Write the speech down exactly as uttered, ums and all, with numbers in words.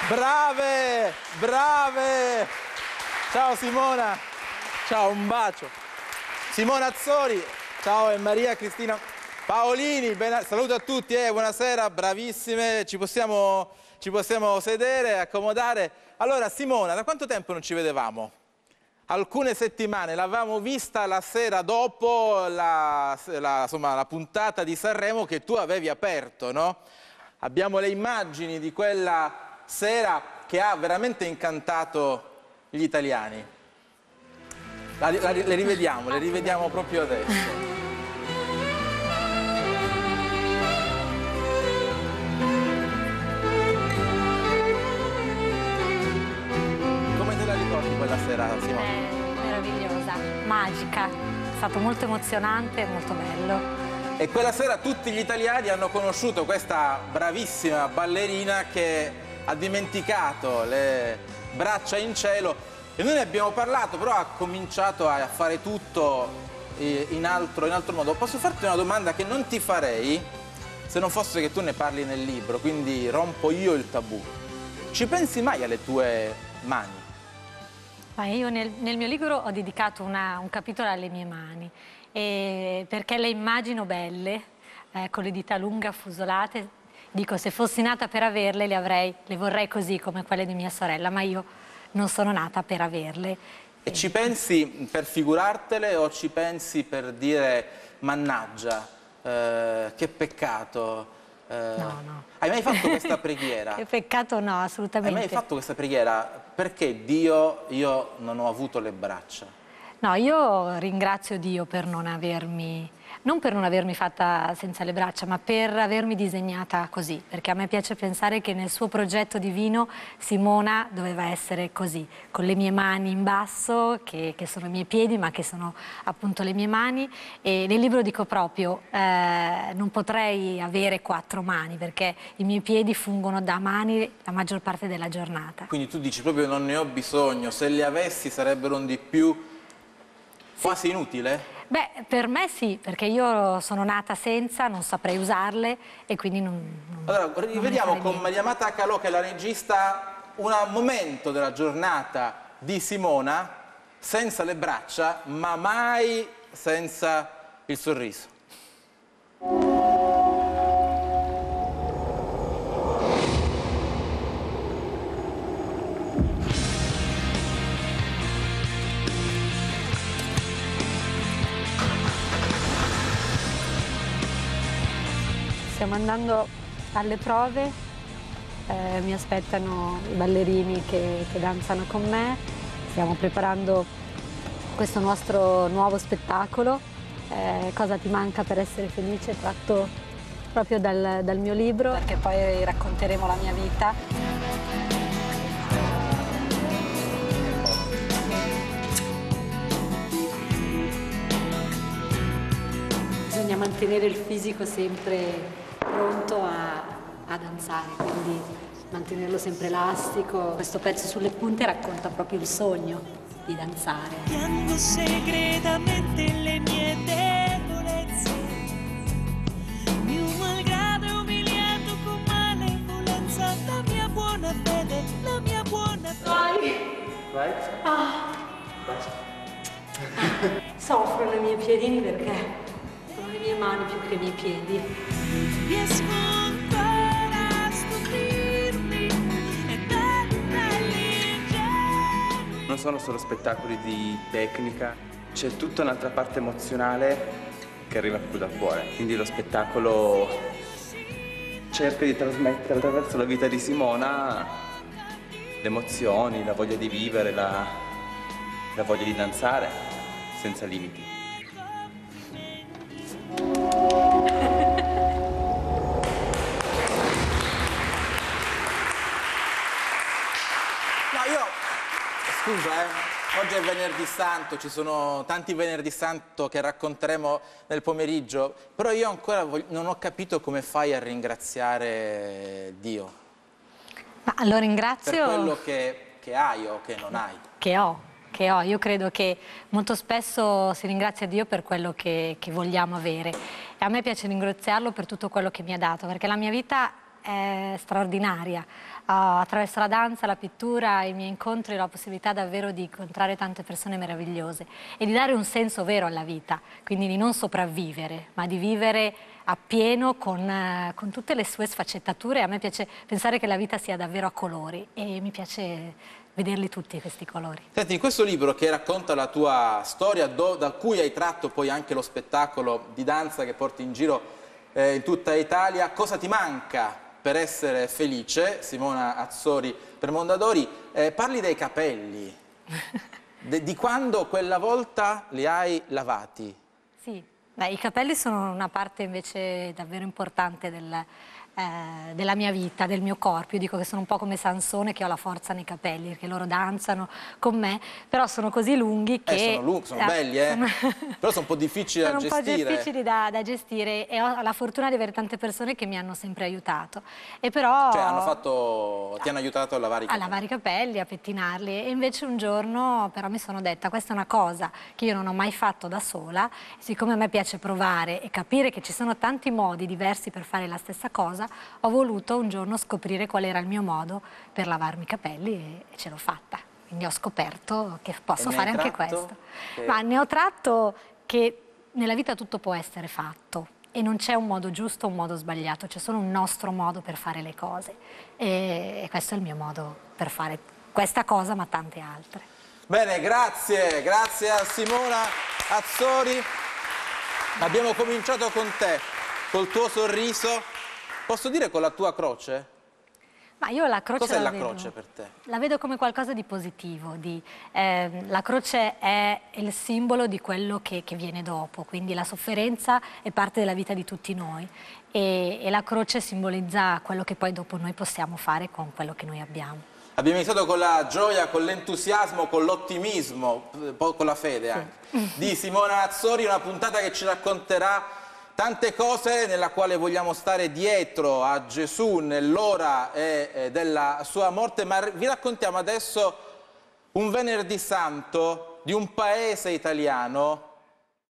Brave, brave. Ciao Simona, ciao, un bacio. Simona Azzori, ciao, e Maria Cristina Paolini, ben... saluto a tutti, eh, buonasera, bravissime, ci possiamo, ci possiamo sedere, accomodare. Allora Simona, da quanto tempo non ci vedevamo? Alcune settimane, l'avevamo vista la sera dopo la, la, insomma, la puntata di Sanremo che tu avevi aperto, no? Abbiamo le immagini di quella sera che ha veramente incantato gli italiani. La, la, le rivediamo, le rivediamo proprio adesso. Come te la ricordi quella sera, Simona? È meravigliosa, magica, è stato molto emozionante e molto bello. E quella sera tutti gli italiani hanno conosciuto questa bravissima ballerina che ha dimenticato le braccia in cielo e noi ne abbiamo parlato, però ha cominciato a fare tutto in altro, in altro modo. Posso farti una domanda che non ti farei se non fosse che tu ne parli nel libro, quindi rompo io il tabù. Ci pensi mai alle tue mani? Ma io nel, nel mio libro ho dedicato una, un capitolo alle mie mani, e perché le immagino belle, eh, con le dita lunghe affusolate. Dico, se fossi nata per averle, le avrei, le vorrei così come quelle di mia sorella, ma io non sono nata per averle. E ci pensi per figurartele o ci pensi per dire mannaggia, eh, che peccato? Eh, No, no. Hai mai fatto questa preghiera? Che peccato no, assolutamente. Hai mai fatto questa preghiera? Perché Dio, io non ho avuto le braccia? No, io ringrazio Dio per non avermi, non per non avermi fatta senza le braccia, ma per avermi disegnata così, perché a me piace pensare che nel suo progetto divino Simona doveva essere così, con le mie mani in basso, che, che sono i miei piedi, ma che sono appunto le mie mani, e nel libro dico proprio, eh, non potrei avere quattro mani, perché i miei piedi fungono da mani la maggior parte della giornata. Quindi tu dici proprio non ne ho bisogno, se le avessi sarebbero un di più quasi inutile? Beh, per me sì, perché io sono nata senza, non saprei usarle e quindi non... non allora, rivediamo con Maria Amata Calò, che è la regista, un momento della giornata di Simona senza le braccia, ma mai senza il sorriso. Stiamo andando alle prove, eh, mi aspettano i ballerini che, che danzano con me, stiamo preparando questo nostro nuovo spettacolo, eh, Cosa ti manca per essere felice, tratto proprio dal, dal mio libro, perché poi racconteremo la mia vita. Bisogna mantenere il fisico sempre pronto a, a danzare, quindi mantenerlo sempre elastico. Questo pezzo sulle punte racconta proprio il sogno di danzare. Piango segretamente le mie debolezze, mio malgrado è umiliato con malevolenza, la mia buona fede, la mia buona fede. Vai! Vai? Ah. Soffrono i miei piedini perché sono le mie mani più che i miei piedi. Riesco ancora a stupirmi e darmi ingenui. Non sono solo spettacoli di tecnica, c'è tutta un'altra parte emozionale che arriva più dal cuore. Quindi lo spettacolo cerca di trasmettere attraverso la vita di Simona le emozioni, la voglia di vivere, la, la voglia di danzare senza limiti. Scusa, eh. Oggi è venerdì santo, ci sono tanti venerdì santo che racconteremo nel pomeriggio, però io ancora non ho capito come fai a ringraziare Dio. Ma lo ringrazio... Per quello che, che hai o che non hai. Che ho, che ho. Io credo che molto spesso si ringrazia Dio per quello che, che vogliamo avere. E a me piace ringraziarlo per tutto quello che mi ha dato, perché la mia vita è straordinaria. Uh, attraverso la danza, la pittura, i miei incontri ho la possibilità davvero di incontrare tante persone meravigliose e di dare un senso vero alla vita, quindi di non sopravvivere, ma di vivere appieno con, uh, con tutte le sue sfaccettature. A me piace pensare che la vita sia davvero a colori e mi piace vederli tutti questi colori. Senti, in questo libro che racconta la tua storia, do, da cui hai tratto poi anche lo spettacolo di danza che porti in giro eh, in tutta Italia, Cosa ti manca per essere felice, Simona Azzori per Mondadori, eh, parli dei capelli, De, di quando quella volta li hai lavati. Sì, beh, i capelli sono una parte invece davvero importante del, eh, della mia vita, del mio corpo. Io dico che sono un po' come Sansone, che ho la forza nei capelli, perché loro danzano con me, però sono così lunghi che... Eh, sono, lunghi, sono belli, eh? Sono... però sono un po' difficili da gestire. Sono un po' difficili da, da gestire e ho la fortuna di avere tante persone che mi hanno sempre aiutato. E però... Cioè, hanno fatto... ti hanno aiutato a lavare i capelli? A lavare i capelli, a pettinarli. E invece un giorno però mi sono detta, questa è una cosa che io non ho mai fatto da sola, siccome a me piace provare e capire che ci sono tanti modi diversi per fare la stessa cosa, ho voluto un giorno scoprire qual era il mio modo per lavarmi i capelli e, e ce l'ho fatta. Quindi ho scoperto che posso fare anche questo. Che... Ma ne ho tratto che nella vita tutto può essere fatto e non c'è un modo giusto o un modo sbagliato, c'è solo un nostro modo per fare le cose. E, e questo è il mio modo per fare questa cosa, ma tante altre. Bene, grazie, grazie a Simona Azzori. Abbiamo cominciato con te, col tuo sorriso. Posso dire con la tua croce? Ma io la croce Cos'è la la vedo, croce per te? La vedo come qualcosa di positivo. Di, eh, la croce è il simbolo di quello che, che viene dopo, quindi la sofferenza è parte della vita di tutti noi e, e la croce simbolizza quello che poi dopo noi possiamo fare con quello che noi abbiamo. Abbiamo iniziato con la gioia, con l'entusiasmo, con l'ottimismo, poi con la fede anche, sì. di Simona Azzori, una puntata che ci racconterà tante cose nella quale vogliamo stare dietro a Gesù nell'ora della sua morte, ma vi raccontiamo adesso un venerdì santo di un paese italiano